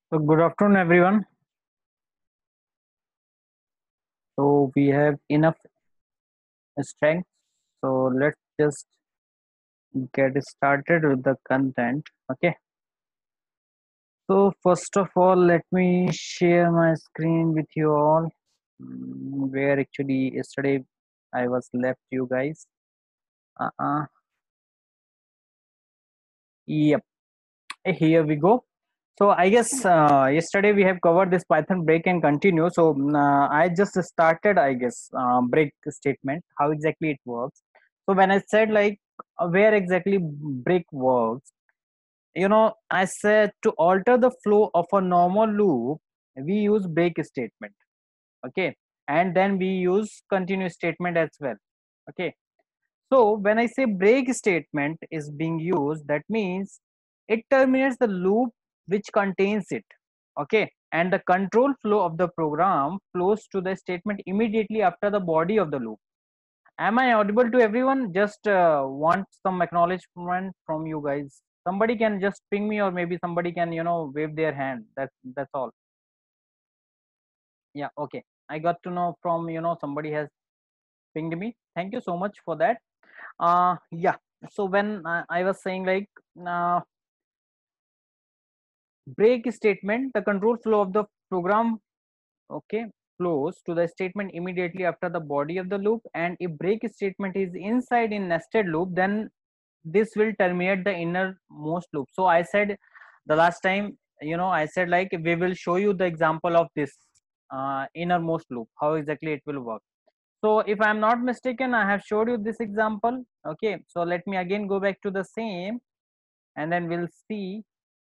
So good afternoon, everyone. So we have enough strength. So let's just get started with the content. Okay. So first of all, let me share my screen with you all. Where actually yesterday I was left you guys. Uh-uh. Yep. Here we go. So I guess yesterday we have covered this Python break and continue. So I just started, I guess, break statement, how exactly it works. So when I said like where exactly break works, I said to alter the flow of a normal loop, we use break statement. Okay. And then we use continue statement as well. Okay. So when I say break statement is being used, that means it terminates the loop which contains it. Okay. And the control flow of the program flows to the statement immediately after the body of the loop. Am I audible to everyone? Just want some acknowledgement from you guys. Somebody can just ping me, or maybe somebody can, wave their hand. That's all. Yeah. Okay. I got to know from somebody has pinged me. Thank you so much for that. Yeah. So when I was saying like uh, break statement, the control flow of the program, okay, flows to the statement immediately after the body of the loop. And if break statement is inside in nested loop, then this will terminate the innermost loop. So I said the last time, I said like we will show you the example of this innermost loop, how exactly it will work. So if I'm not mistaken, I have showed you this example. Okay, so let me again go back to the same, and then we'll see.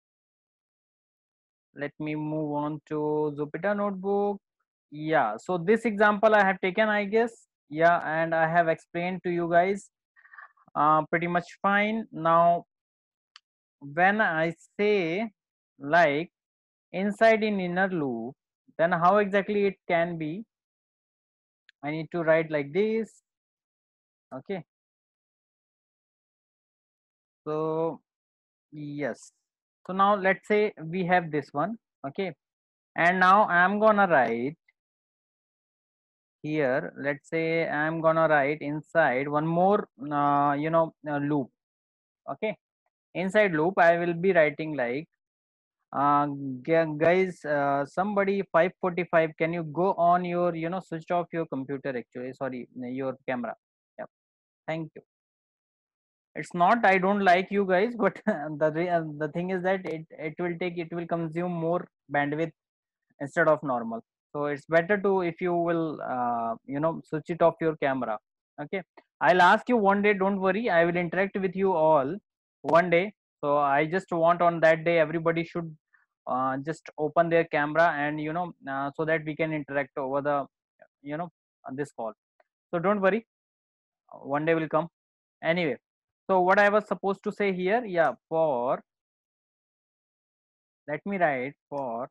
Let me move on to Jupyter notebook. Yeah, so this example I have taken, I guess. Yeah, and I have explained to you guys pretty much fine. Now when I say like inside in inner loop, then how exactly it can be? I need to write like this. Okay, so yes. So now let's say we have this one. Okay, and now I'm gonna write here. Let's say I'm gonna write inside one more loop. Okay, inside loop I will be writing like guys, somebody 5:45, can you go on your switch off your computer, actually, sorry, your camera. Yeah, thank you. It's not I don't like you guys, but the thing is that it will consume more bandwidth instead of normal. So it's better to, if you will switch it off your camera. Okay, I'll ask you one day, don't worry, I will interact with you all one day. So I just want on that day everybody should just open their camera, and so that we can interact over the you know on this call. So don't worry, one day will come. Anyway, so what I was supposed to say here, yeah, for, let me write for,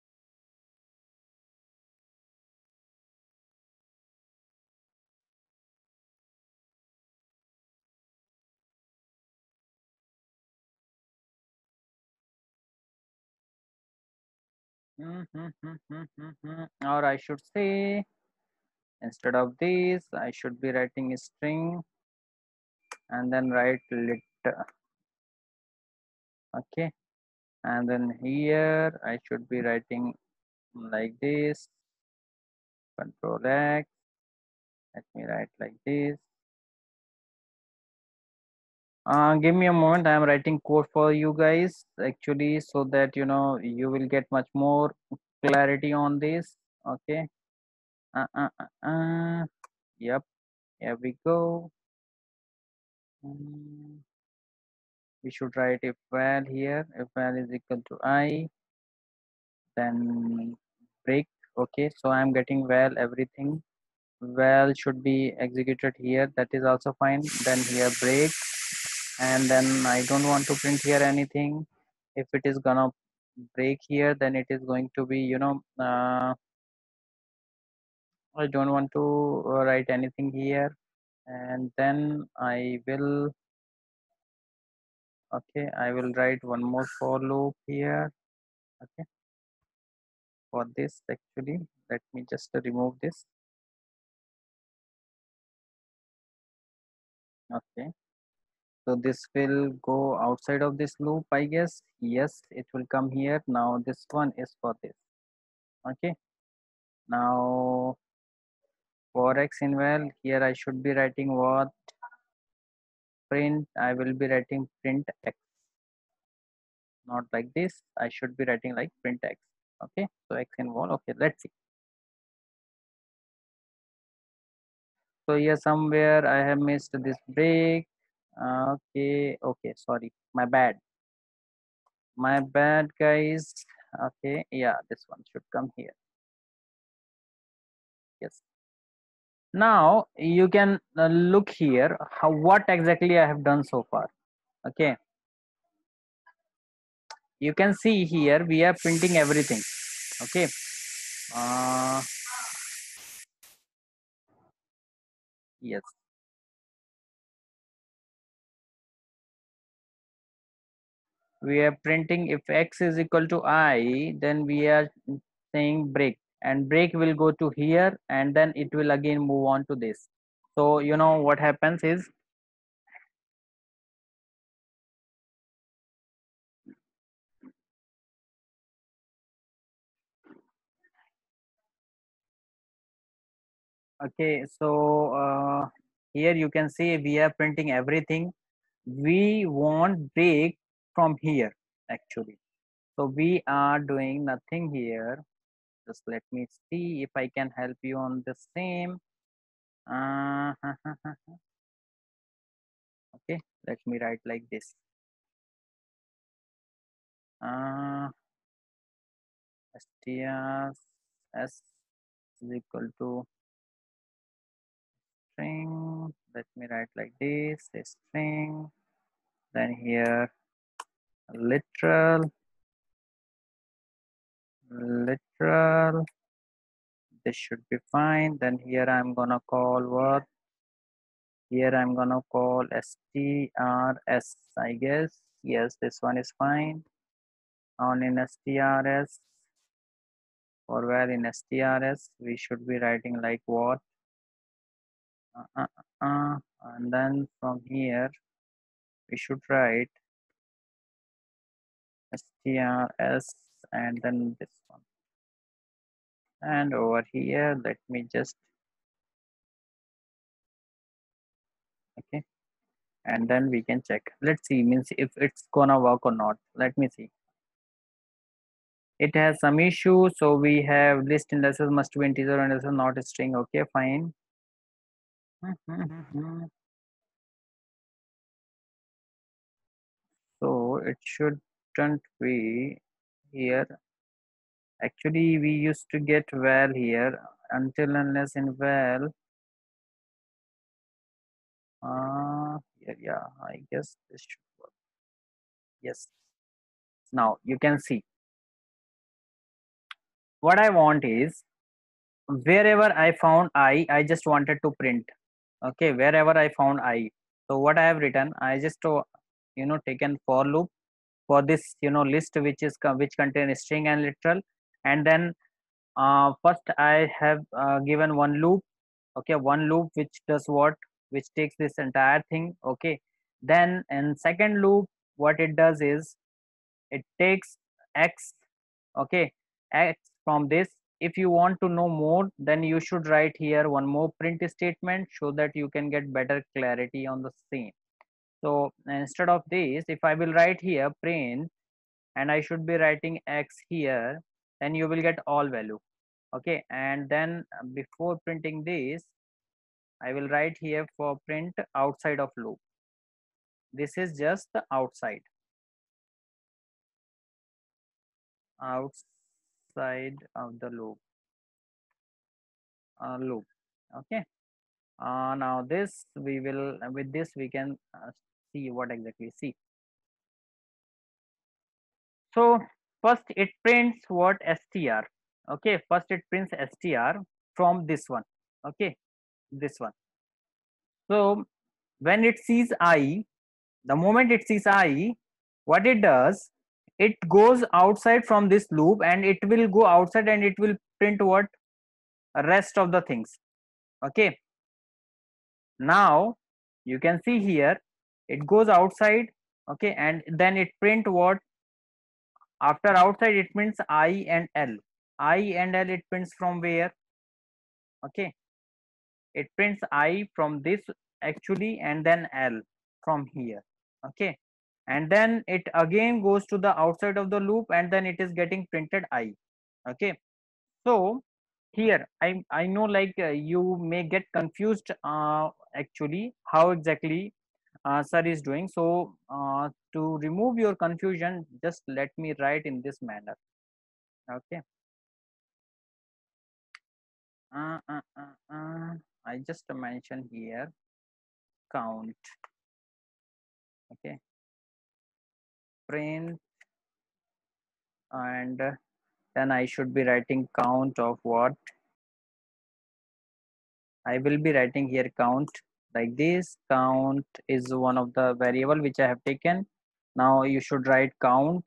or I should say, instead of this I should be writing a string and then write lit. Okay, and then here I should be writing like this, control X. Let me write like this. Give me a moment, I am writing code for you guys actually, so that you will get much more clarity on this. Okay. uh, uh, uh, uh. Yep, here we go. Mm, we should write if val here, if val is equal to I, then break. Okay, so I'm getting val everything. Val should be executed here, that is also fine. Then here break, and then I don't want to print here anything. If it is gonna break here, then it is going to be I don't want to write anything here. And then I will, okay, I will write one more for loop here. Okay, for this actually. Let me just remove this. Okay, so this will go outside of this loop, I guess. Yes, it will come here. Now this one is for this. Okay, now for x inval, here I should be writing what? Print. I will be writing print x, not like this. I should be writing like print x. Okay, so x involve. Okay, let's see. So here somewhere I have missed this break. Okay, okay, sorry, my bad guys. Okay, yeah, this one should come here. Yes. Now you can look here how what exactly I have done so far. Okay, you can see here we are printing everything. Okay, uh, yes, we are printing if x is equal to I, then we are saying break, and break will go to here, and then it will again move on to this. So you know what happens is, okay, so here you can see we are printing everything. We want break from here actually. So we are doing nothing here. Just let me see if I can help you on the same. Uh, okay, let me write like this. Uh, strs s is equal to string. Let me write like this. A string. Then here literal, literal. This should be fine. Then here I'm gonna call what? Here I'm gonna call strs, I guess. Yes, this one is fine. On in strs, or where in strs we should be writing like what? Uh, uh, and then from here we should write strs and then this one. And over here, let me just, okay, and then we can check. Let's see, means if it's gonna work or not. Let me see. It has some issue, so we have list indices must be integer and this is not a string. Okay, fine. So it shouldn't be here. Actually, we used to get val here until unless in val. Yeah, I guess this should work. Yes. Now you can see what I want is wherever I found I just wanted to print. Okay, wherever I found I. So what I have written, I just taken for loop for this list which is which contain string and literal, and then first I have given one loop. Okay, one loop which does what, which takes this entire thing. Okay, then in second loop what it does is it takes x. Okay, x from this. If you want to know more, then you should write here one more print statement so that you can get better clarity on the same. So instead of this, if I will write here print and I should be writing x here, then you will get all value. Okay, and then before printing this, I will write here for print outside of loop. This is just the outside of the loop. Okay, now this we will, with this we can see what exactly. See, so first it prints what? Str. Okay, first it prints str from this one. Okay, this one. So when it sees I, the moment it sees I, what it does, it goes outside from this loop and it will go outside and it will print what? Rest of the things. Okay, now you can see here it goes outside. Okay, and then it print what? After outside it prints I and L. I and L, it prints from where? Okay, it prints I from this actually, and then L from here. Okay, and then it again goes to the outside of the loop and then it is getting printed I. Okay, so here I know, like, you may get confused actually how exactly sir is doing. So to remove your confusion, just let me write in this manner. Okay, uh, uh, uh, I just mention here count. Okay, print, and then I should be writing count of what? I will be writing here count like this. Count is one of the variable which I have taken. Now you should write count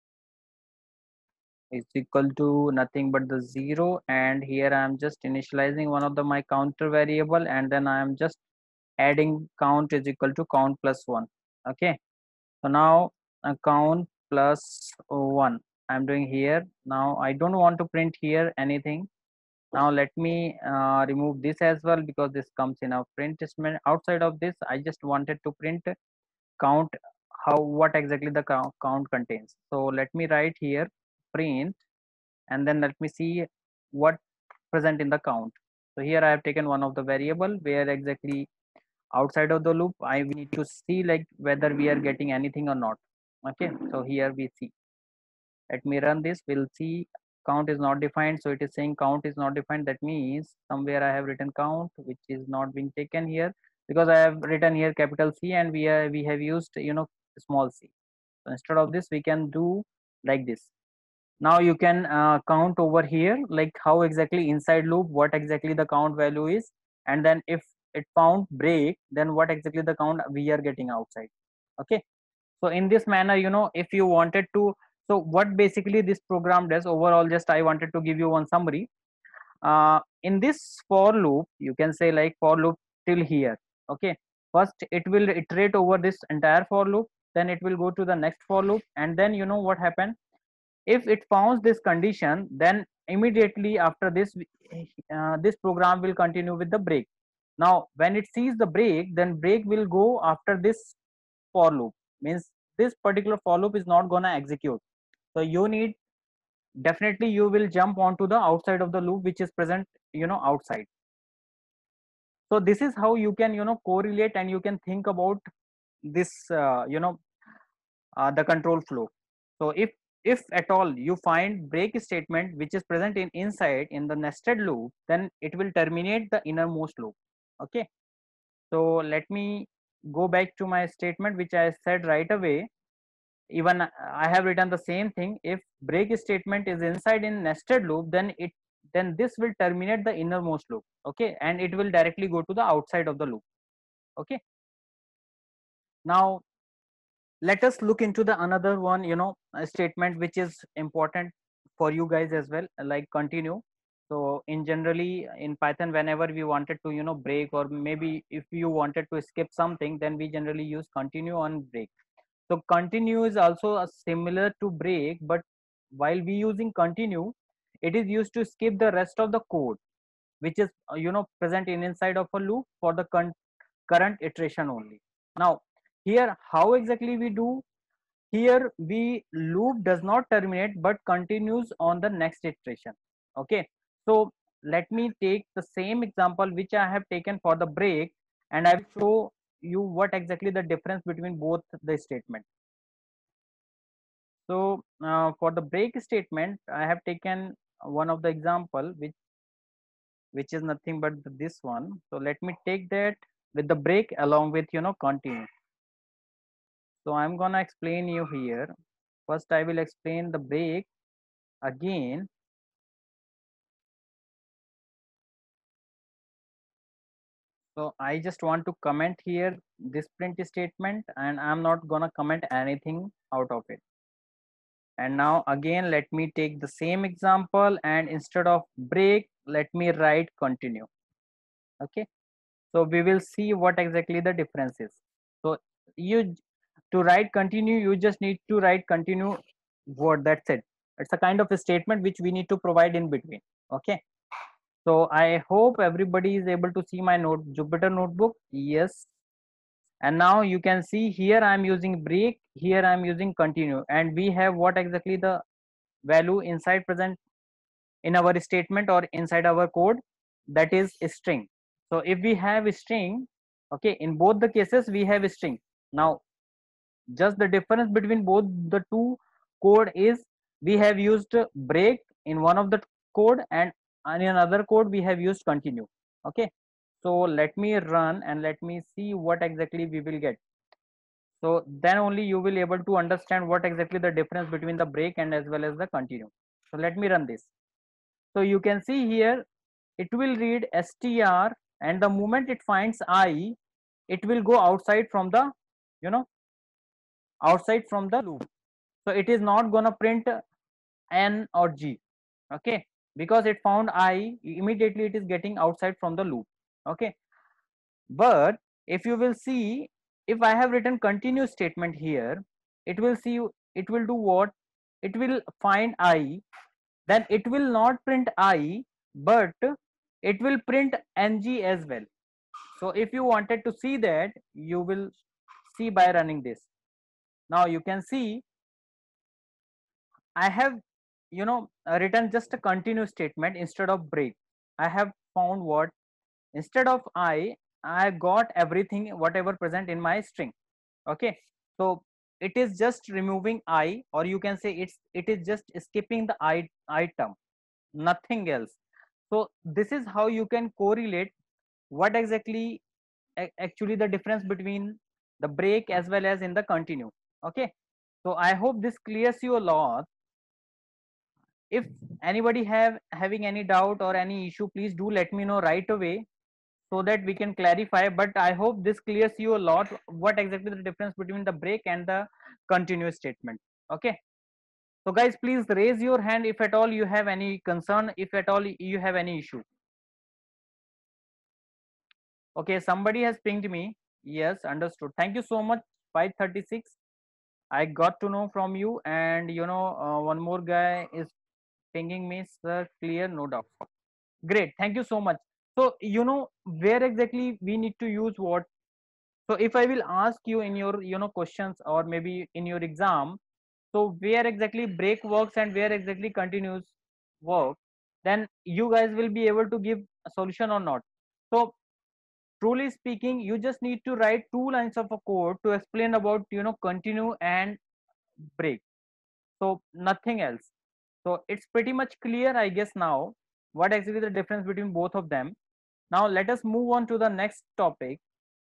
is equal to nothing but the 0, and here I am just initializing one of the my counter variable, and then I am just adding count is equal to count plus 1. Okay, so now count plus 1 I'm doing here. Now I don't want to print here anything. Now let me remove this as well, because this comes in a print statement. Outside of this, I just wanted to print count, how what exactly the count contains. So let me write here print, and then let me see what present in the count. So here I have taken one of the variable where exactly outside of the loop I need to see like whether we are getting anything or not. Okay, so here we see. Let me run this. We'll see count is not defined. So it is saying count is not defined. That means somewhere I have written count, which is not being taken here, because I have written here capital C and we have used small c. So instead of this, we can do like this. Now you can count over here, like how exactly inside loop, what exactly the count value is, and then if it found break, then what exactly the count we are getting outside. Okay, so in this manner, if you wanted to, so what basically this program does overall, just I wanted to give you one summary. In this for loop, you can say like for loop till here. Okay, first it will iterate over this entire for loop, then it will go to the next for loop, and then what happened, if it founds this condition, then immediately after this, this program will continue with the break. Now when it sees the break, then break will go after this for loop, means this particular for loop is not gonna execute. So you need, definitely you will jump onto the outside of the loop which is present outside. So this is how you can correlate, and you can think about this the control flow. So if at all you find break statement which is present in inside in the nested loop, then it will terminate the innermost loop. Okay, so let me go back to my statement which I said right away. Even I have written the same thing. If break statement is inside in nested loop, then this will terminate the innermost loop. Okay, and it will directly go to the outside of the loop. Okay, now let us look into the another one, a statement which is important for you guys as well, like continue. So in generally in Python, whenever we wanted to break, or maybe if you wanted to skip something, then we generally use continue on break. So continue is also a similar to break, but while we using continue, it is used to skip the rest of the code which is present in inside of a loop for the current iteration only. Now here how exactly we do, here we loop does not terminate but continues on the next iteration. Okay, so let me take the same example which I have taken for the break, and I will show you what exactly the difference between both the statement. So for the break statement, I have taken one of the example which is nothing but this one. So let me take that with the break along with continue. So I'm gonna explain you here. First I will explain the break again. So I just want to comment here this print statement, and I'm not gonna comment anything out of it. And now again, let me take the same example, and instead of break, let me write continue. Okay, so we will see what exactly the difference is. So you, to write continue, you just need to write continue word, that's it. It's a kind of a statement which we need to provide in between. Okay, so I hope everybody is able to see my note Jupyter notebook. Yes, and now you can see here I am using break, here I am using continue, and we have what exactly the value inside present in our statement or inside our code, that is a string. So if we have a string, okay, in both the cases we have a string. Now just the difference between both the two code is we have used break in one of the code, and in another code we have used continue. Okay, so let me run and let me see what exactly we will get. So then only you will able to understand what exactly the difference between the break and as well as the continue. So let me run this. So you can see here it will read str, and the moment it finds I, it will go outside from the, you know, outside from the loop. So it is not gonna print n or g. Okay, because it found I, immediately it is getting outside from the loop. Okay, but if you will see, if I have written continuous statement here, it will see, it will do what, it will find I, then it will not print I, but it will print ng as well. So if you wanted to see that, you will see by running this. Now you can see I have, written just a continuous statement instead of break. I have found what, instead of I got everything whatever present in my string. Okay, so it is just removing I, or you can say it is just skipping the item, nothing else. So this is how you can correlate what exactly actually the difference between the break as well as in the continue. Okay, so I hope this clears you a lot. If anybody having any doubt or any issue, please do let me know right away so that we can clarify. But I hope this clears you a lot what exactly the difference between the break and the continuous statement. Okay, so guys, please raise your hand if at all you have any concern, if at all you have any issue. Okay, somebody has pinged me. Yes, understood. Thank you so much. 536, I got to know from you. And one more guy is pinging me, sir, clear, no doubt. Great, thank you so much. So where exactly we need to use what. So if I will ask you in your questions, or maybe in your exam, so where exactly break works and where exactly continues work, then you guys will be able to give a solution or not. So truly speaking, you just need to write 2 lines of a code to explain about continue and break. So nothing else. So it's pretty much clear, I guess, now what actually the difference between both of them. Now let us move on to the next topic.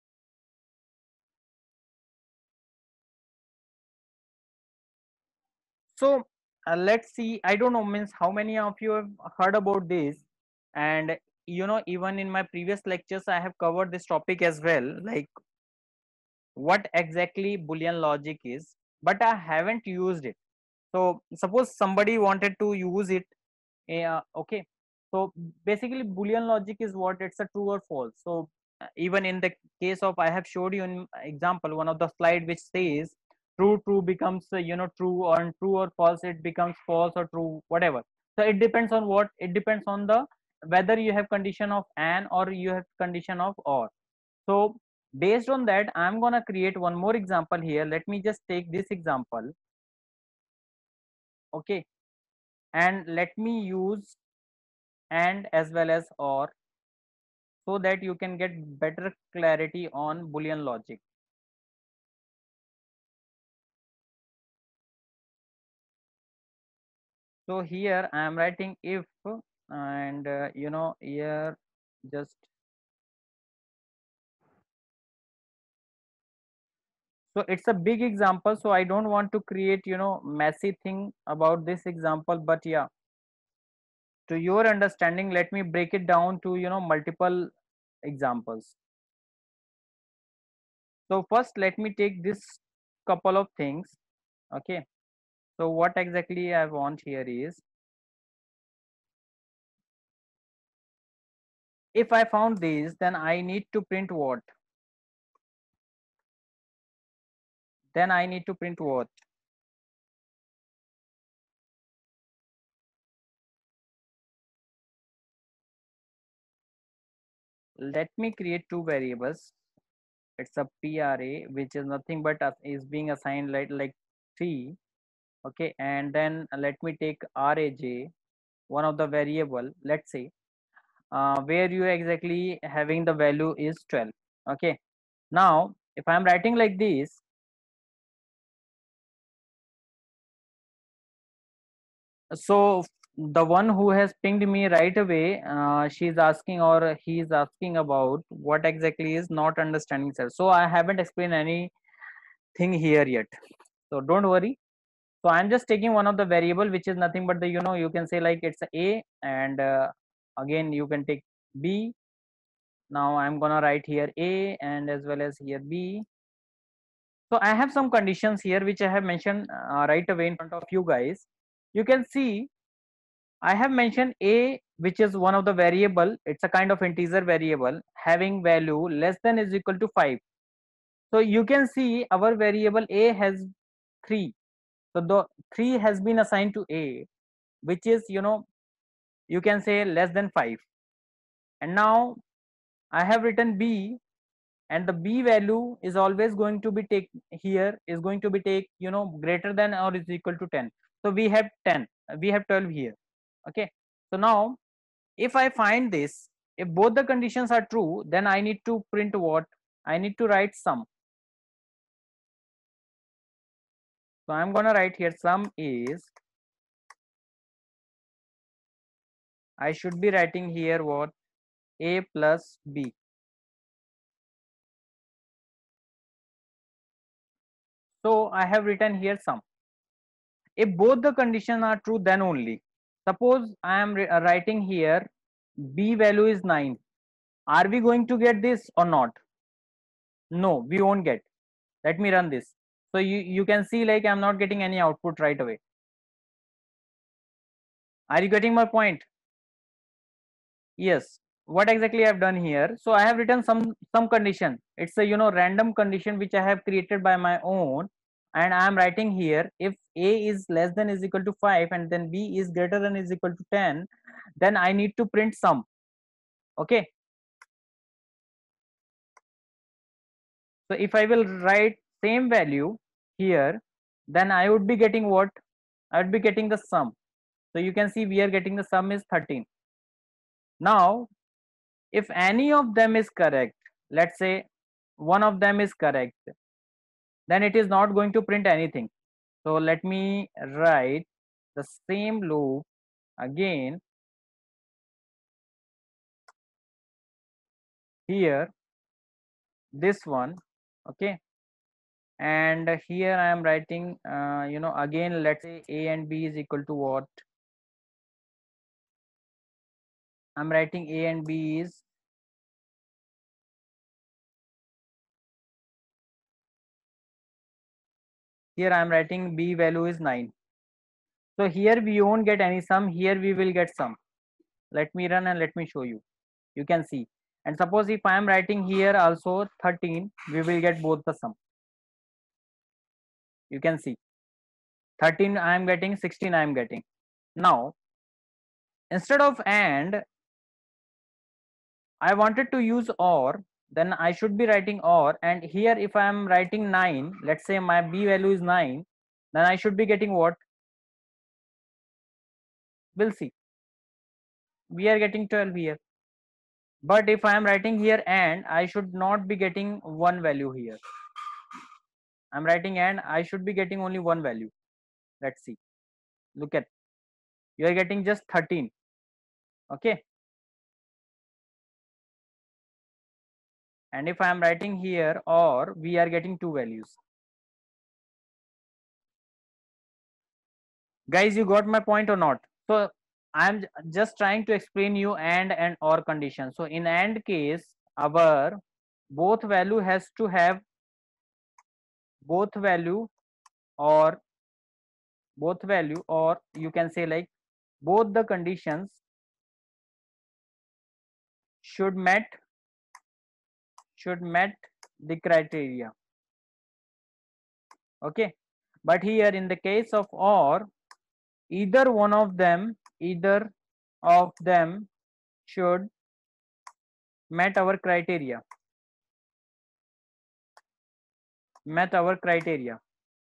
So let's see, I don't know, means how many of you have heard about this. And even in my previous lectures I have covered this topic as well, like what exactly boolean logic is, but I haven't used it. So suppose somebody wanted to use it. Okay, so basically boolean logic is what, it's a true or false. So even in the case of, I have showed you in example one of the slide which says true true becomes true, or true or false it becomes false, or true whatever. So it depends on what, it depends on the whether you have condition of and or you have condition of or. So based on that, I'm gonna create one more example here. Let me just take this example. Okay, and let me use and as well as or, so that you can get better clarity on boolean logic. So here I am writing if, and here just, so it's a big example, so I don't want to create messy thing about this example. But yeah, to your understanding, let me break it down to multiple examples. So first let me take this couple of things. Okay, So what exactly I want here is, if I found these, then I need to print what? Then I need to print what? Let me create two variables. It's a PRA, which is nothing but is being assigned like 3. Okay, and then let me take RAJ, one of the variable, let's say, where you exactly having the value is 12. Okay, now if I'm writing like this, so the one who has pinged me right away, she's asking or he's asking about what exactly is not understanding, sir. So I haven't explained anything here yet, so don't worry. So I'm just taking one of the variable, which is nothing but the, you can say like it's a, and again you can take b. Now I'm gonna write here a and as well as here b. So I have some conditions here which I have mentioned right away in front of you guys. You can see I have mentioned a, which is one of the variable. It's a kind of integer variable having value less than is equal to 5. So you can see our variable a has 3. So the 3 has been assigned to a, which is, you can say less than 5. And now I have written b, and the b value is always going to be take here is going to be take, greater than or is equal to 10. So we have 10, we have 12 here. Okay, so now if I find this, if both the conditions are true, then I need to print what? I need to write sum. So I'm gonna write here sum is, I should be writing here what? A plus b. So I have written here sum. If both the conditions are true, then only. Suppose I am writing here b value is 9. Are we going to get this or not? No, we won't get. Let me run this. So you can see like I'm not getting any output right away. Are you getting my point? Yes. What exactly I've done here? So I have written some condition. It's a, random condition which I have created by my own, and I am writing here if a is less than is equal to 5 and then b is greater than is equal to 10, then I need to print sum. Okay. So if I will write same value here, then I would be getting what? I would be getting the sum. So you can see we are getting the sum is 13. Now, if any of them is correct, let's say one of them is correct, then it is not going to print anything. So let me write the same loop again here, this one. Okay, and here I am writing, again, let's say a and b is equal to what? I'm writing a and b is, here I am writing b value is 9. So here we won't get any sum, here we will get sum. Let me run and let me show you. You can see. And suppose if I am writing here also 13, we will get both the sum. You can see 13 I am getting, 16 I am getting. Now instead of and, I wanted to use or, then I should be writing or, and here if I am writing 9, let's say my b value is 9, then I should be getting what? We'll see. We are getting 12 here. But if I am writing here and, I should not be getting one value here. I'm writing and, I should be getting only one value. Let's see. Look at, you are getting just 13. Okay, and if I am writing here or, we are getting two values. Guys, you got my point or not? So I'm just trying to explain you and or condition. So in and case, our both value has to have both value or both value, or you can say like both the conditions should met the criteria. Okay, but here in the case of or, either of them should met our criteria, met our criteria.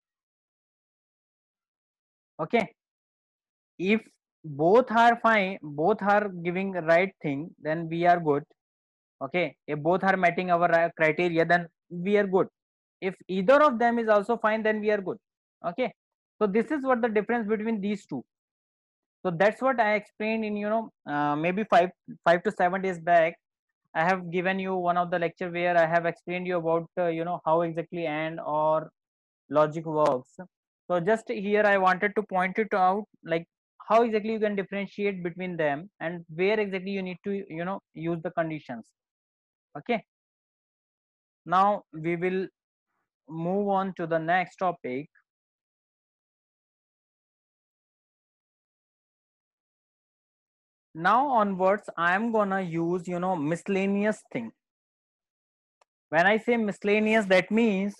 Okay, if both are fine, both are giving right thing, then we are good. Okay, if both are meeting our criteria, then we are good. If either of them is also fine, then we are good. Okay, so this is what the difference between these two. So that's what I explained in, maybe 5 to 7 days back. I have given you one of the lecture where I have explained you about how exactly and or logic works. So just here I wanted to point it out, like how exactly you can differentiate between them and where exactly you need to use the conditions. Okay, now we will move on to the next topic. Now onwards I am gonna use miscellaneous thing. When I say miscellaneous, that means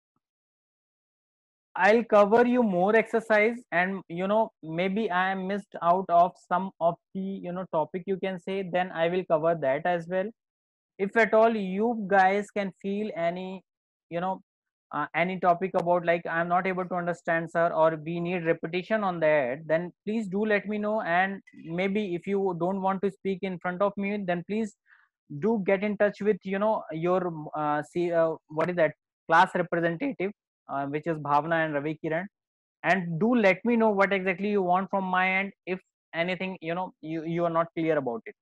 I'll cover you more exercise, and maybe I am missed out of some of the topic, you can say, then I will cover that as well. If at all you guys can feel any you know any topic about like I'm not able to understand, sir, or we need repetition on that, then please do let me know. And maybe if you don't want to speak in front of me, then please do get in touch with your see what is that class representative, which is Bhavna and Ravi Kiran, and do let me know what exactly you want from my end if anything you are not clear about it.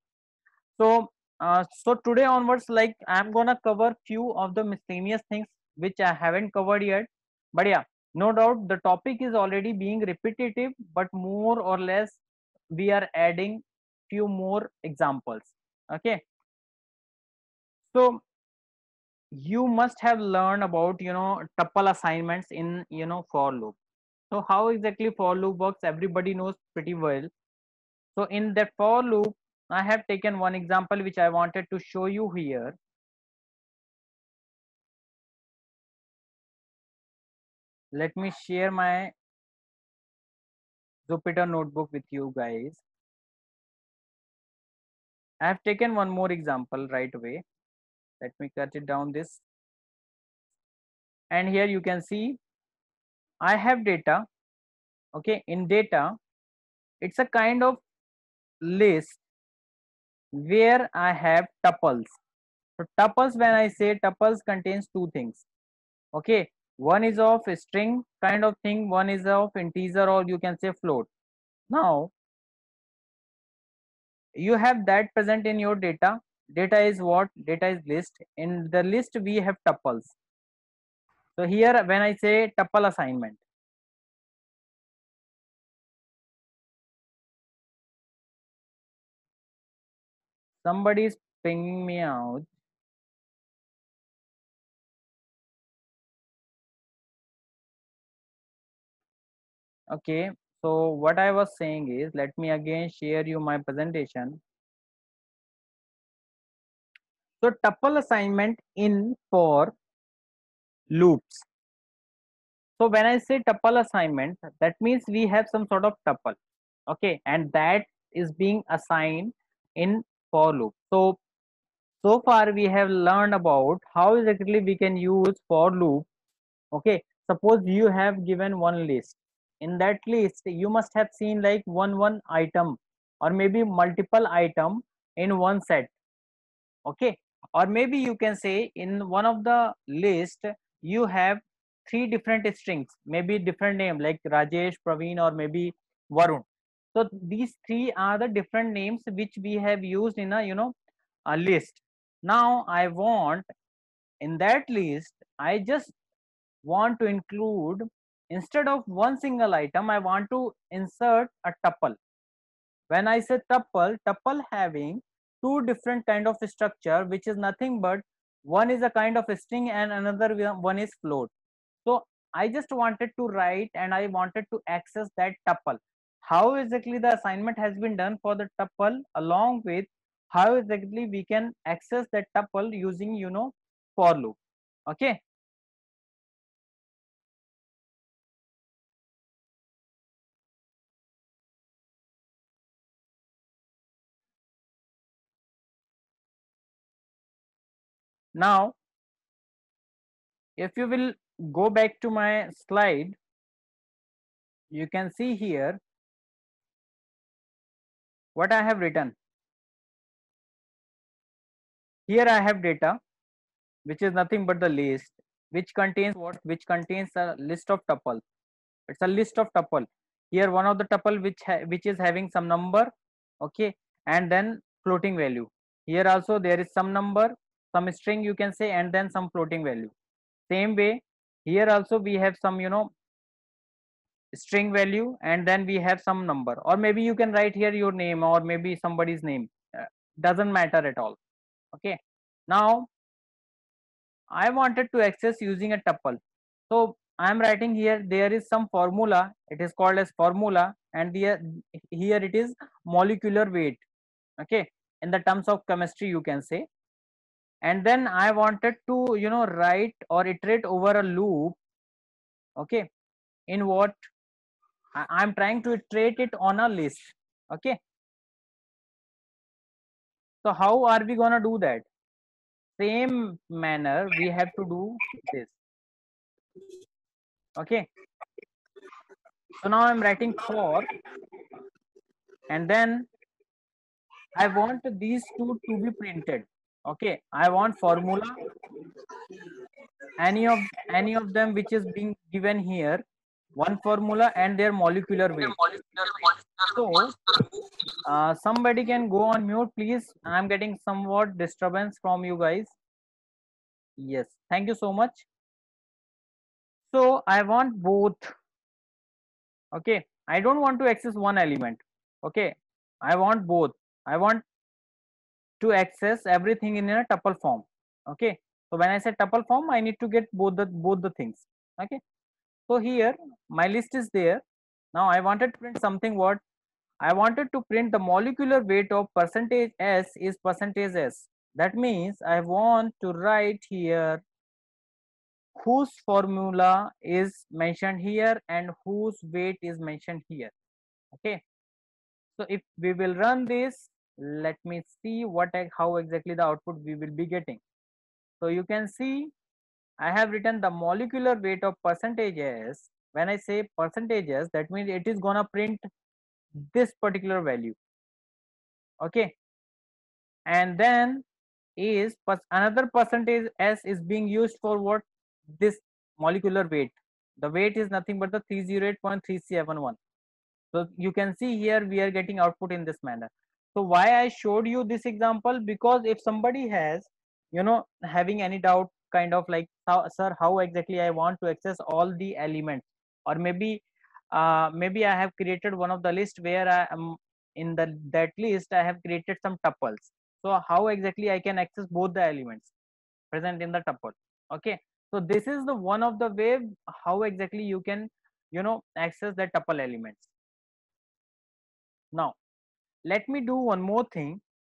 So today onwards, like I'm gonna cover few of the miscellaneous things which I haven't covered yet. But yeah, no doubt the topic is already being repetitive, but more or less we are adding few more examples. Okay, so you must have learned about tuple assignments in for loop. So how exactly for loop works, everybody knows pretty well. So in that for loop, I have taken one example which I wanted to show you here. Let me share my Jupyter notebook with you guys. I have taken one more example right away. Let me cut it down this. And here you can see I have data. Okay, in data, it's a kind of list where I have tuples. So tuples, when I say tuples, contains two things. Okay, one is of a string kind of thing, one is of integer, or you can say float. Now you have that present in your data. Data is what? Data is list. In the list we have tuples. So here when I say tuple assignment, somebody is pinging me out. Okay, so what I was saying is, let me again share you my presentation. So tuple assignment in for loops. So when I say tuple assignment, that means we have some sort of tuple. Okay, and that is being assigned in for loop. So far we have learned about how exactly we can use for loop. Okay, suppose you have given one list. In that list you must have seen like one item, or maybe multiple item in one set. Okay, or maybe you can say in one of the list you have three different strings, maybe different name like Rajesh, Praveen, or maybe Varun. So these three are the different names which we have used in a list. Now I want, in that list I just want to include, instead of one single item, I want to insert a tuple. When I say tuple, tuple having two different kind of structure, which is nothing but one is a kind of string and another one is float. So I just wanted to write and I wanted to access that tuple. How exactly the assignment has been done for the tuple, along with how exactly we can access that tuple using, for loop. Okay. Now, if you will go back to my slide, you can see here what I have written. Here I have data, which is nothing but the list, which contains what? Which contains a list of tuple. It's a list of tuple. Here one of the tuple which is having some number, okay, and then floating value. Here also there is some number, some string you can say, and then some floating value. Same way, here also we have some, string value, and then we have some number, or maybe you can write here your name or maybe somebody's name. Doesn't matter at all. Okay. Now I wanted to access using a tuple. So I am writing here, there is some formula, it is called as formula, and here it is molecular weight. Okay, in the terms of chemistry you can say. And then I wanted to, write or iterate over a loop. Okay, in what I'm trying to iterate it on a list. Okay, so how are we gonna do that? Same manner we have to do this. Okay, so now I'm writing for, and then I want these two to be printed. Okay, I want formula, any of them which is being given here, one formula and their molecular weight. So somebody can go on mute, please. I'm getting somewhat disturbance from you guys. Yes, thank you so much. So I want both. Okay, I don't want to access one element. Okay, I want both. I want to access everything in a tuple form. Okay, so when I say tuple form, I need to get both the things. Okay, so here my list is there. Now I wanted to print something. What I wanted to print, the molecular weight of percentage s is percentage s. That means I want to write here whose formula is mentioned here and whose weight is mentioned here. Okay, so if we will run this, let me see how exactly the output we will be getting. So you can see I have written the molecular weight of percentages. When I say percentages, that means it is gonna print this particular value. Okay, and then another percentage s is being used for what? This molecular weight. The weight is nothing but the 308.371. So you can see here we are getting output in this manner. So why I showed you this example, because if somebody has, having any doubt, kind of like, sir, how exactly I want to access all the elements, or maybe I have created one of the list where I am in that list I have created some tuples. So how exactly I can access both the elements present in the tuple? Okay, so this is the one of the way how exactly you can, access the tuple elements. Now let me do one more thing.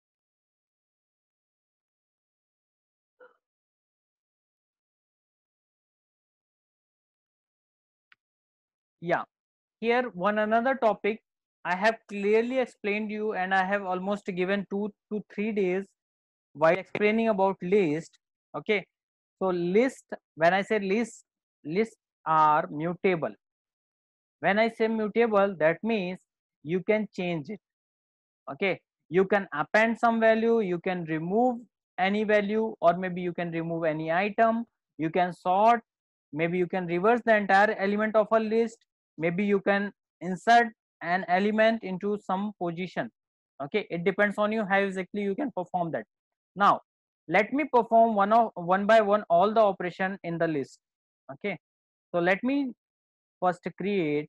Yeah, here one another topic I have clearly explained you, and I have almost given 2 to 3 days while explaining about list. Okay, so list, when I say list, lists are mutable. When I say mutable, that means you can change it. Okay, you can append some value, you can remove any value, or maybe you can remove any item, you can sort, maybe you can reverse the entire element of a list, maybe you can insert an element into some position. Okay, it depends on you how exactly you can perform that. Now let me perform one by one all the operation in the list. Okay, so let me first create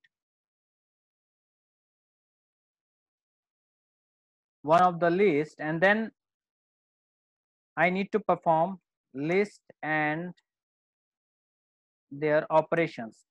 one of the list, and then I need to perform list and their operations.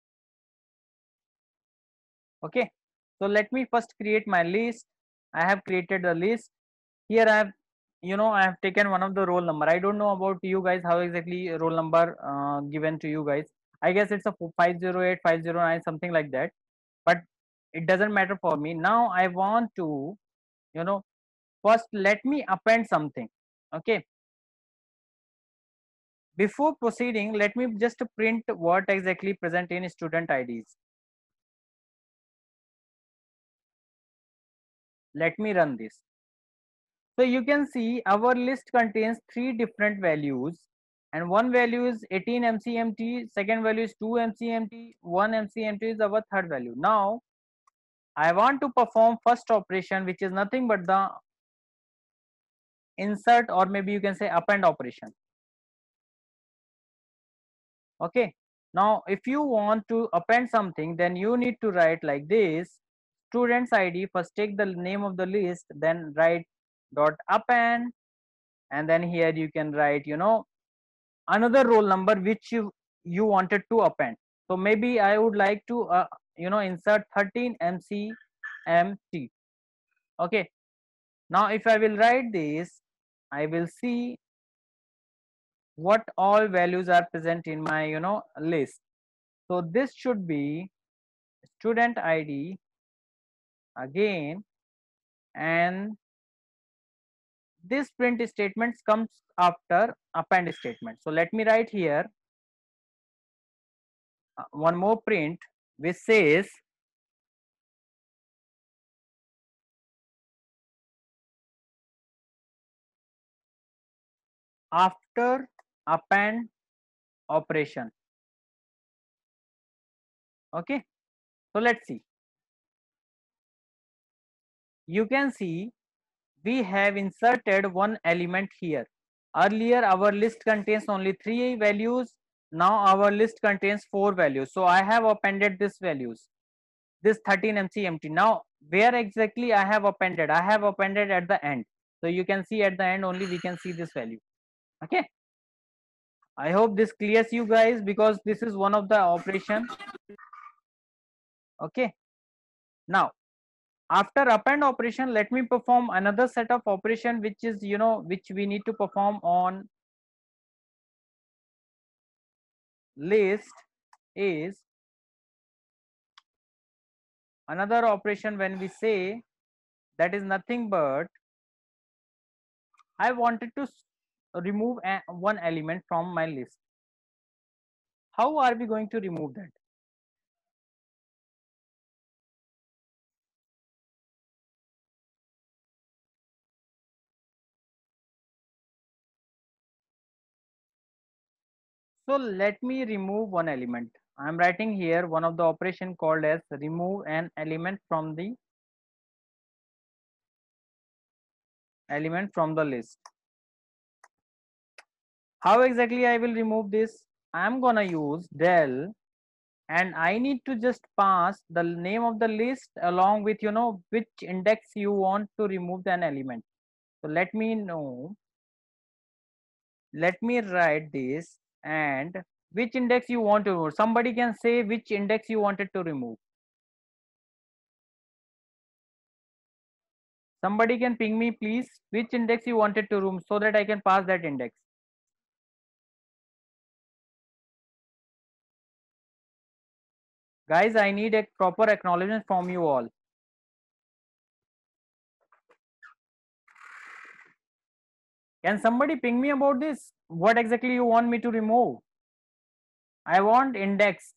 Okay, so let me first create my list. I have created a list. Here I have, I have taken one of the roll number. I don't know about you guys how exactly roll number given to you guys. I guess it's a 508, 509, something like that, but it doesn't matter for me. Now I want to, you know first let me append something. Okay, before proceeding, let me just print what exactly present in student IDs. Let me run this. So you can see our list contains three different values, and one value is 18 MCMT, second value is 2 MCMT, 1 MCMT is our third value. Now I want to perform first operation, which is nothing but the insert, or maybe you can say append operation. Okay, now if you want to append something, then you need to write like this: students ID, first take the name of the list, then write dot append, and then here you can write another roll number which you wanted to append. So maybe I would like to insert 13 MCMT. Okay, now if I will write this, I will see what all values are present in my list. So this should be student ID again, and this print statement comes after append statement. So let me write here one more print which says after append operation. Okay, so let's see. You can see we have inserted one element here. Earlier our list contains only 3 values. Now our list contains 4 values. So I have appended these values, this 13 MCMT. Now where exactly I have appended? I have appended at the end. So you can see at the end only we can see this value. Okay, I hope this clears you guys, because this is one of the operation. Okay, now after append operation, let me perform another set of operation which is which we need to perform on list. Is another operation when we say that is nothing but I wanted to remove one element from my list. How are we going to remove that? So let me remove one element. I am writing here one of the operation called as remove an element from the list. How exactly I will remove this? I am gonna use del, and I need to just pass the name of the list along with which index you want to remove an element. So let me know, let me write this, and which index you want to remove. Somebody can say which index you wanted to remove. Somebody can ping me please which index you wanted to remove, so that I can pass that index. Guys, I need a proper acknowledgement from you all. Can somebody ping me about this? What exactly you want me to remove? I want index.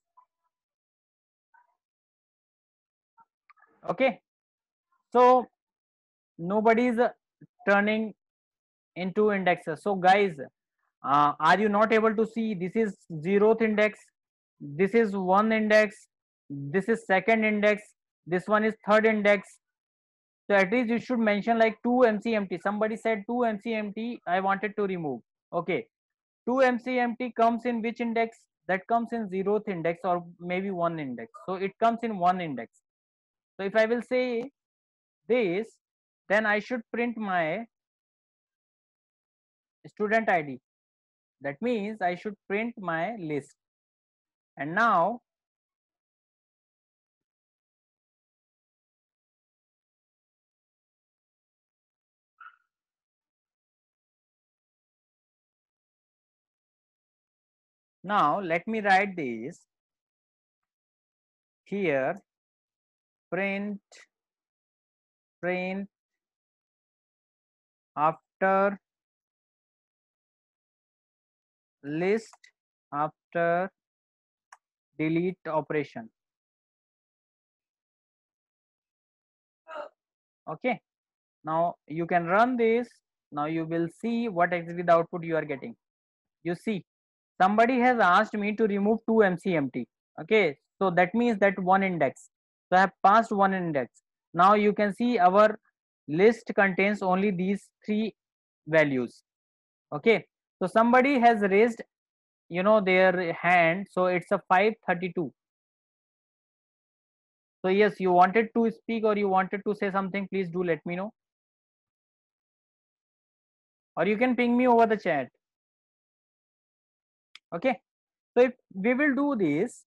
Okay, so nobody is turning into indexes. So guys, are you not able to see this is 0th index, this is 1 index, this is 2nd index, this one is 3rd index? So at least you should mention like 2 MCMT. Somebody said 2 MCMT I wanted to remove. Okay, 2 MCMT comes in which index? That comes in 0th index, or maybe 1 index. So it comes in 1 index. So if I will say this, then I should print my student ID. That means I should print my list. And now let me write this here, print after list after delete operation. Okay, now you can run this. Now you will see what exactly the output you are getting. You see, somebody has asked me to remove 2 MCMT. Okay, so that means that one index. So I have passed one index. Now you can see our list contains only these 3 values. Okay, so somebody has raised their hand, so it's a 532. So yes, you wanted to speak or you wanted to say something, please do let me know, or you can ping me over the chat. Okay, so if we will do this,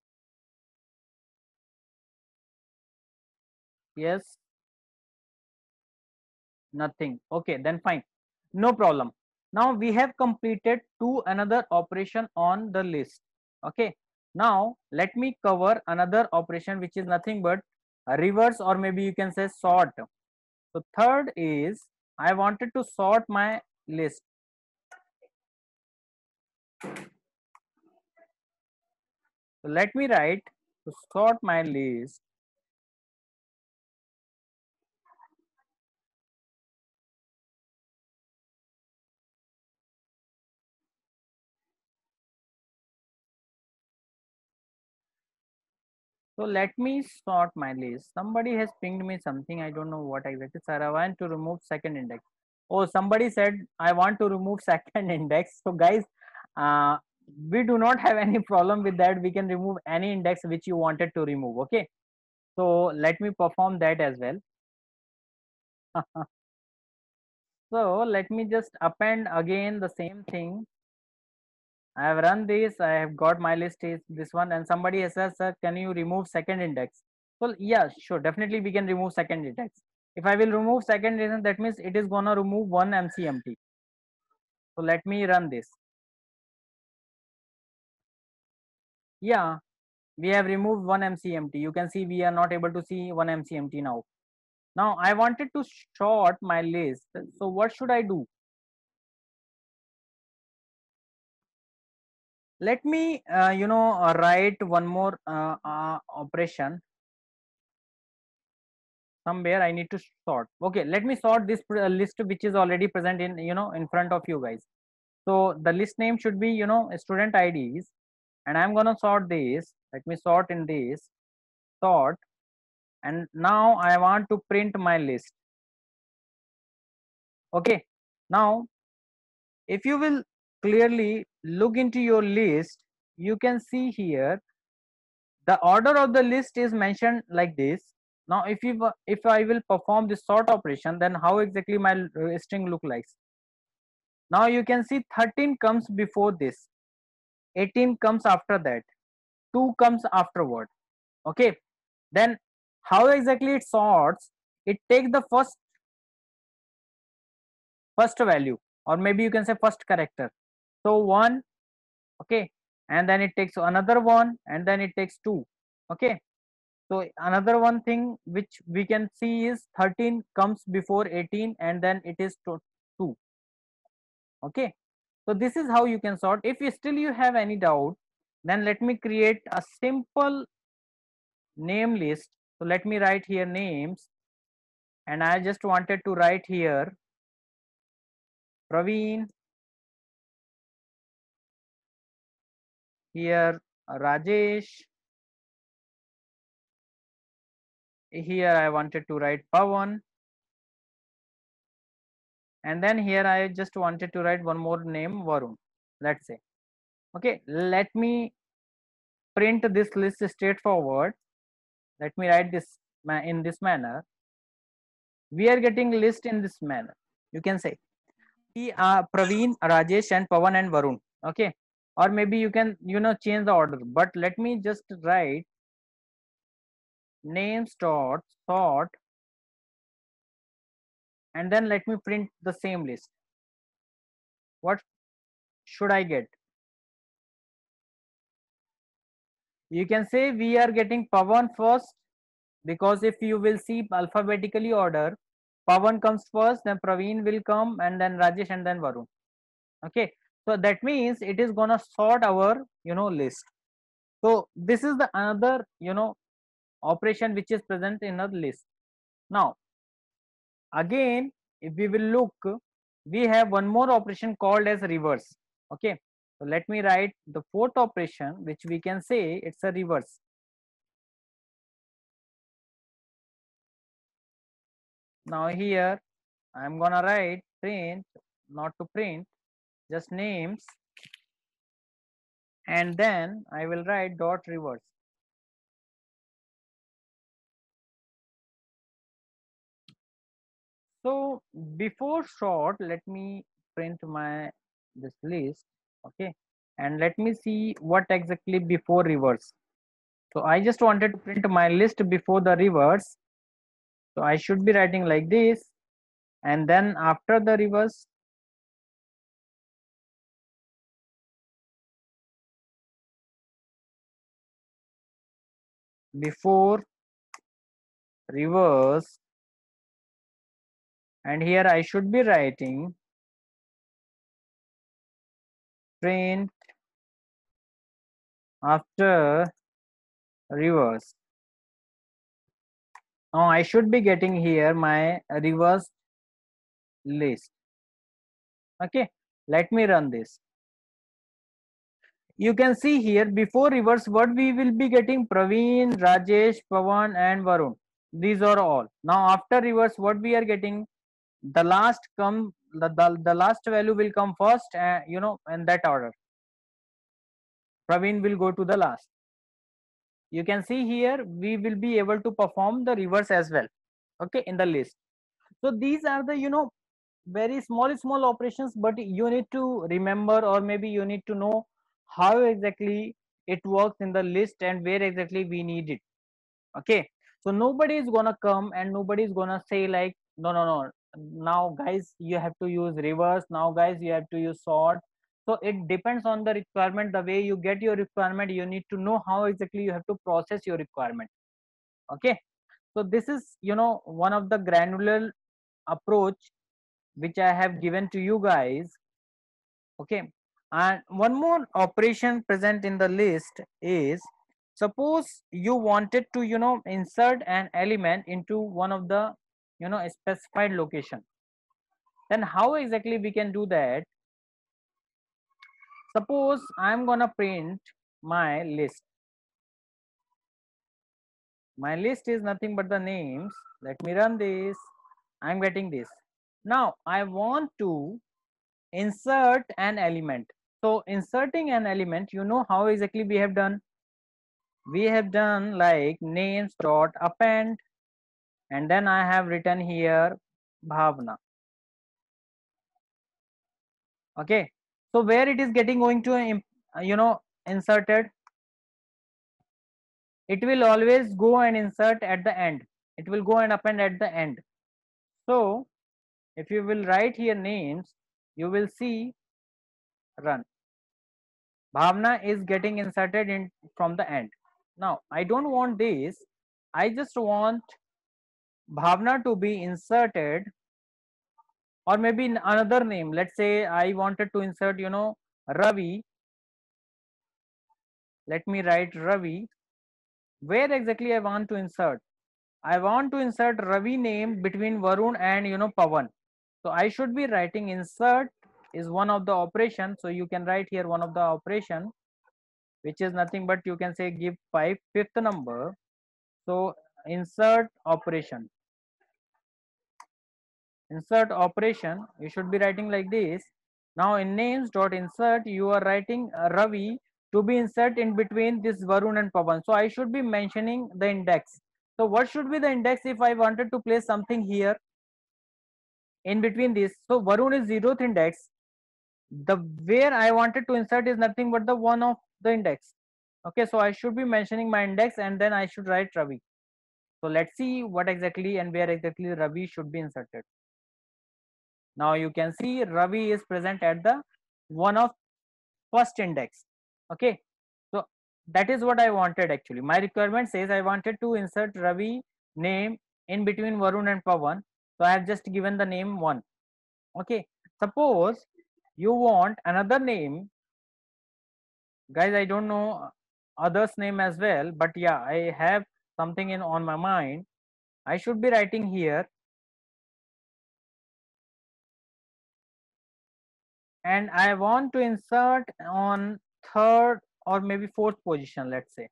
yes, nothing. Okay, then fine, no problem. Now we have completed another operation on the list. Okay, now let me cover another operation which is nothing but a reverse, or maybe you can say sort. So third is I wanted to sort my list. So let me write to sort my list. So let me sort my list. Somebody has pinged me something. I don't know what exactly. Sir, I want to remove second index. Oh, somebody said I want to remove second index. So guys, uh, we do not have any problem with that. We can remove any index which you wanted to remove. Okay. So let me perform that as well. So let me just append again the same thing. I have run this. I have got my list is this one, and somebody has said, sir, can you remove second index? Well, yeah, sure, definitely we can remove second index. If I will remove second index, that means it is gonna remove one MCMT. So let me run this. Yeah, we have removed one MCMT. You can see we are not able to see one MCMT now. Now I wanted to sort my list. So what should I do? Let me, write one more operation. Somewhere I need to sort. Okay, let me sort this list which is already present in front of you guys. So the list name should be student IDs, and I'm gonna sort this. Let me sort in this sort, and now I want to print my list. Okay, now if you will clearly look into your list, you can see here the order of the list is mentioned like this. Now if I will perform this sort operation, then how exactly my string look like? Now you can see 13 comes before this, 18 comes after that, 2 comes afterward. Okay, then how exactly it sorts? It takes the first value, or maybe you can say first character. So 1, okay, and then it takes another one, and then it takes 2. Okay, so another one thing which we can see is 13 comes before 18, and then it is 2. Okay, so this is how you can sort. If you have any doubt, then let me create a simple name list. So let me write here names, and I just wanted to write here Praveen, here Rajesh, here I wanted to write Pawan, and then here I just wanted to write one more name Varun. Let's say, okay, let me print this list straightforward. Let me write this in this manner. We are getting list in this manner. You can say we are Praveen, Rajesh, and Pawan and Varun. Okay. or maybe you can change the order, but let me just write names dot sort, and then let me print the same list. What should I get? You can say we are getting Pawan first, because if you will see alphabetically order, Pawan comes first, then Praveen will come, and then Rajesh, and then Varun. Okay, so that means it is gonna sort our list. So this is the another operation which is present in a list. Now again, if we will look, we have one more operation called as reverse. Okay, so let me write the fourth operation, which we can say it's a reverse. Now here I'm gonna write print, not to print, just names, and then I will write dot reverse. So before sort, let me print my this list. Okay, and let me see what exactly before reverse. So I just wanted to print my list before the reverse. So I should be writing like this, and then after the reverse, before reverse, and here I should be writing print after reverse. Now I should be getting here my reverse list. Okay, let me run this. You can see here before reverse what we will be getting: Praveen, Rajesh, Pawan, and Varun. These are all. Now after reverse what we are getting, the last come the last value will come first, in that order. Praveen will go to the last. You can see here we will be able to perform the reverse as well, okay, in the list. So these are the very small operations, but you need to remember, or maybe you need to know how exactly it works in the list and where exactly we need it. Okay, so nobody is gonna come and nobody is gonna say like, no, no, no, now guys you have to use reverse, now guys you have to use sort. So it depends on the requirement. The way you get your requirement, you need to know how exactly you have to process your requirement. Okay, so this is one of the granular approach which I have given to you guys. Okay, and one more operation present in the list is, suppose you wanted to insert an element into one of the specified location. Then how exactly we can do that? Suppose I'm gonna print my list. My list is nothing but the names. Let me run this. I'm getting this. Now I want to insert an element. So inserting an element, how exactly we have done? We have done like names dot append, and then I have written here Bhavna. Okay, so where it is getting going to inserted, it will always go and insert at the end. It will go and append at the end. So if you will write here names, you will see run. Bhavna is getting inserted in from the end. Now I don't want this. I just want Bhavna to be inserted, or maybe in another name. Let's say I wanted to insert Ravi. Let me write Ravi. Where exactly I want to insert? I want to insert Ravi name between Varun and Pawan. So I should be writing insert is one of the operation. So you can write here one of the operation, which is nothing but you can say give fifth number. So insert operation. Insert operation, you should be writing like this. Now in names dot insert, you are writing Ravi to be insert in between this Varun and Pawan. So I should be mentioning the index. So what should be the index if I wanted to place something here in between this? So Varun is 0th index, the where I wanted to insert is nothing but the one of the index. Okay, so I should be mentioning my index and then I should write Ravi. So let's see what exactly and where exactly Ravi should be inserted. Now you can see Ravi is present at the one of first index. Okay, so that is what I wanted actually. My requirement says I wanted to insert Ravi name in between Varun and Pawan. So I have just given the name one. Okay, suppose you want another name, guys. I don't know others name as well, but yeah, I have something in on my mind. I should be writing here, and I want to insert on third or maybe fourth position, let's say.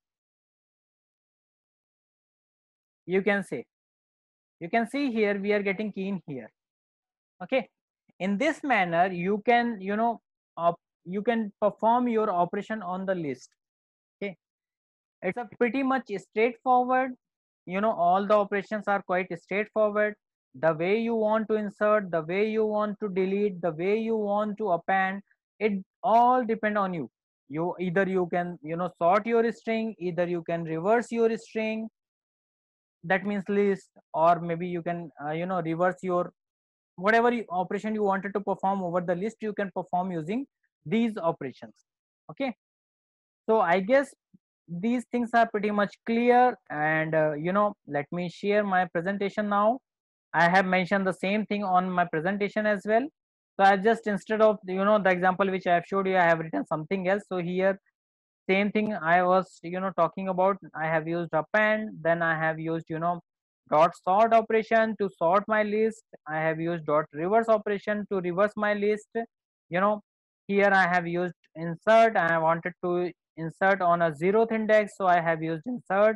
You can say, you can see here we are getting keen here. Okay, in this manner you can, you can perform your operation on the list. Okay, it's a pretty much straightforward. All the operations are quite straightforward. The way you want to insert, the way you want to delete, the way you want to append, it all depend on you. You either you can, sort your string, either you can reverse your string, that means list, or maybe you can, reverse your whatever operation you wanted to perform over the list, you can perform using these operations. Okay, so I guess these things are pretty much clear, and let me share my presentation now. I have mentioned the same thing on my presentation as well. So I just, instead of the example which I have showed you, I have written something else. So here same thing I was talking about. I have used append, then I have used dot sort operation to sort my list. I have used dot reverse operation to reverse my list. you know Here I have used insert, and I wanted to insert on a zeroth index, so I have used insert.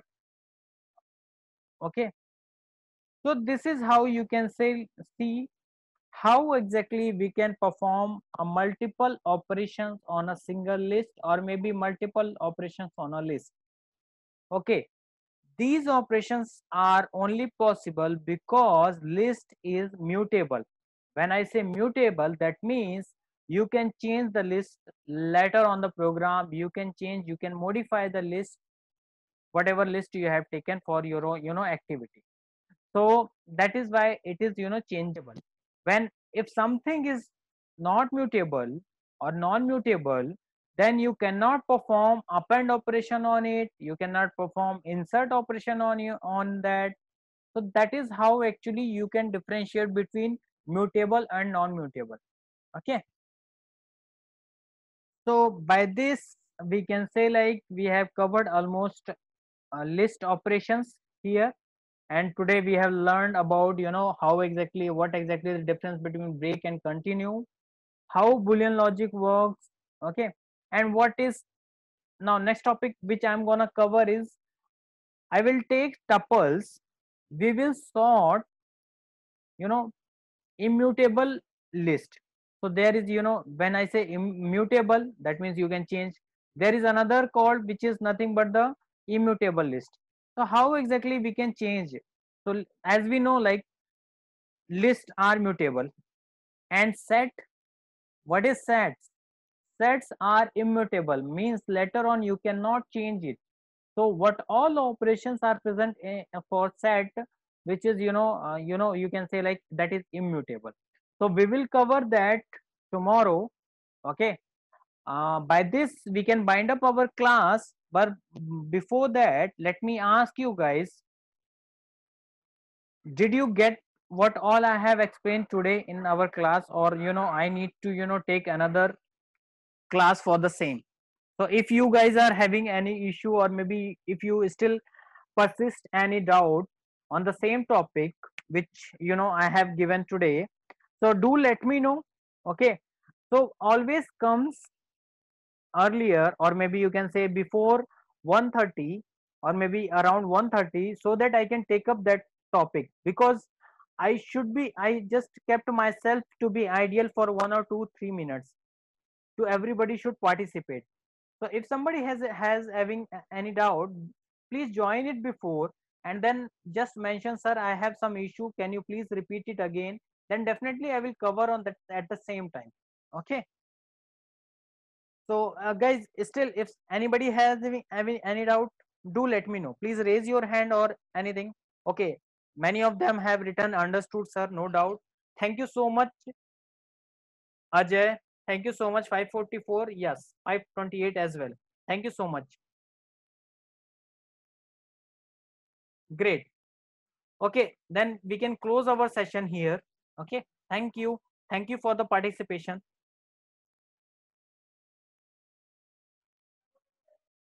Okay, so this is how you can say, see how exactly we can perform a multiple operations on a single list, or maybe multiple operations on a list. Okay, these operations are only possible because list is mutable. When I say mutable, that means you can change the list later on the program. You can change, you can modify the list, whatever list you have taken for your own, activity. So that is why it is, changeable. When, if something is not mutable or non-mutable, then you cannot perform append operation on it, you cannot perform insert operation on you on that. So that is how actually you can differentiate between mutable and non-mutable. Okay, so by this we can say, like, we have covered almost list operations here, and today we have learned about, how exactly, what exactly the difference between break and continue, how boolean logic works. Okay, and what is, now next topic which I'm gonna cover is, I will take tuples, we will sort, you know immutable list. So there is, when I say immutable, that means you can change. There is another called which is nothing but the immutable list. So how exactly we can change it? So as we know, like, lists are mutable, and set, what is sets? Sets are immutable, means later on you cannot change it. So what all operations are present for set, which is, you can say, like, that is immutable. So we will cover that tomorrow. Okay, by this we can bind up our class, but before that let me ask you guys, did you get what all I have explained today in our class, or I need to take another class for the same? So if you guys are having any issue, or maybe if you still persist any doubt on the same topic which I have given today, so do let me know. Okay, so always comes earlier, or maybe you can say before 1:30, or maybe around 1:30, so that I can take up that topic, because I just kept myself to be ideal for 1 or 2 3 minutes. To everybody should participate. So if somebody has having any doubt, please join it before, and then just mention, sir, I have some issue, can you please repeat it again? Then definitely I will cover on that at the same time. Okay, So guys, still if anybody has any doubt, do let me know. Please raise your hand or anything. Okay, many of them have written understood sir, no doubt. Thank you so much Ajay. Thank you so much 544. Yes, 528 as well. Thank you so much. Great. Okay, then we can close our session here. Okay, thank you. Thank you for the participation.